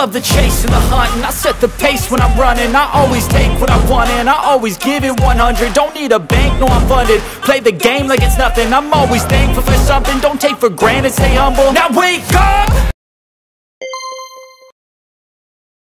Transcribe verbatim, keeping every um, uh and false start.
love the chase and the hunt, and I set the pace when I'm running. I always take what I want and I always give it one hundred. Don't need a bank, no I'm funded. Play the game like it's nothing, I'm always thankful for something. Don't take for granted, stay humble. Now wake up!